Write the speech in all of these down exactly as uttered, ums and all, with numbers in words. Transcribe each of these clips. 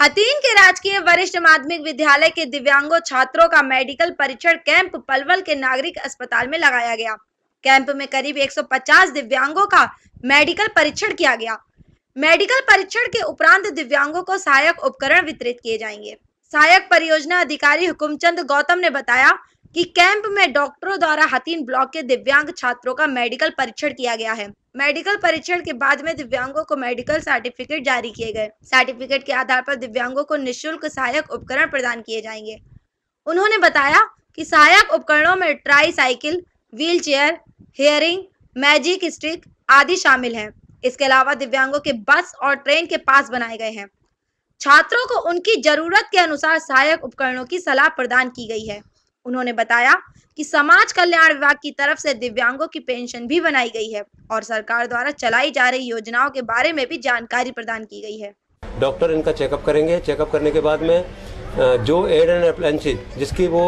हथीन के राजकीय वरिष्ठ माध्यमिक विद्यालय के दिव्यांगों छात्रों का मेडिकल परीक्षण कैंप पलवल के नागरिक अस्पताल में लगाया गया। कैंप में करीब एक सौ पचास दिव्यांगों का मेडिकल परीक्षण किया गया। मेडिकल परीक्षण के उपरांत दिव्यांगों को सहायक उपकरण वितरित किए जाएंगे। सहायक परियोजना अधिकारी हुकुमचंद गौतम ने बताया कि कैंप में डॉक्टरों द्वारा हथीन ब्लॉक के दिव्यांग छात्रों का मेडिकल परीक्षण किया गया है। मेडिकल परीक्षण के बाद में दिव्यांगों को मेडिकल सर्टिफिकेट जारी किए गए। सर्टिफिकेट के आधार पर दिव्यांगों को निःशुल्क सहायक उपकरण प्रदान किए जाएंगे। उन्होंने बताया कि सहायक उपकरणों में tricycle, wheelchair, hearing, magic stick आदि शामिल हैं। इसके अलावा दिव्यांगों के बस और ट्रेन के पास बनाए गए हैं। छात्रों को उनकी जरूरत के अनुसार सहायक उपकरणों की सलाह प्रदान की गई है। उन्होंने बताया कि समाज कल्याण विभाग की तरफ से दिव्यांगों की पेंशन भी बनाई गई है और सरकार द्वारा चलाई जा रही योजनाओं के बारे में भी जानकारी प्रदान की गई है। डॉक्टर इनका चेकअप करेंगे। चेकअप करने के बाद में जो एड एंड अप्लायंसेज जिसकी वो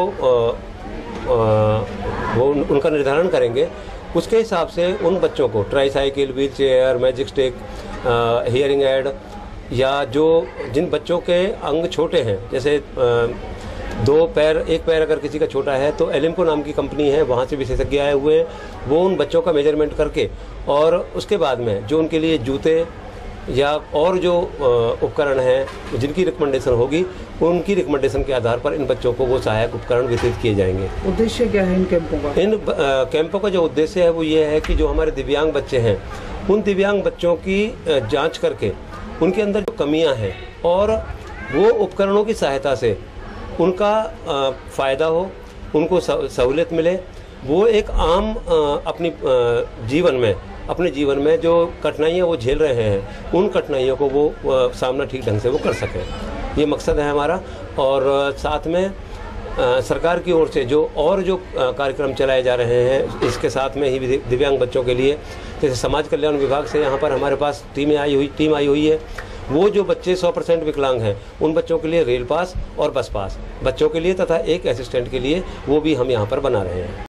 वो उनका निर्धारण करेंगे, उसके हिसाब से उन बच्चों को tricycle, wheelchair, magic stick, hearing aid, या जो जिन बच्चों के अंग छोटे हैं, जैसे दो पैर एक पैर अगर किसी का छोटा है तो एलिम्को नाम की कंपनी है, वहाँ से विशेषज्ञ आए हुए हैं। वो उन बच्चों का मेजरमेंट करके और उसके बाद में जो उनके लिए जूते या और जो उपकरण हैं जिनकी रिकमेंडेशन होगी, उनकी रिकमेंडेशन के आधार पर इन बच्चों को वो सहायक उपकरण वितरित किए जाएंगे। उद्देश्य क्या है इन कैंपों का? इन कैंपों का जो उद्देश्य है वो ये है कि जो हमारे दिव्यांग बच्चे हैं, उन दिव्यांग बच्चों की जाँच करके उनके अंदर जो कमियाँ हैं और वो उपकरणों की सहायता से उनका फ़ायदा हो, उनको सहूलियत मिले। वो एक आम अपनी जीवन में अपने जीवन में जो कठिनाइयाँ वो झेल रहे हैं, उन कठिनाइयों को वो सामना ठीक ढंग से वो कर सकें, ये मकसद है हमारा। और साथ में सरकार की ओर से जो और जो कार्यक्रम चलाए जा रहे हैं, इसके साथ में ही दिव्यांग बच्चों के लिए, जैसे समाज कल्याण विभाग से यहाँ पर हमारे पास टीमें आई हुई टीम आई हुई है। वो जो बच्चे सौ परसेंट विकलांग हैं, उन बच्चों के लिए रेल पास और बस पास बच्चों के लिए तथा एक असिस्टेंट के लिए वो भी हम यहाँ पर बना रहे हैं।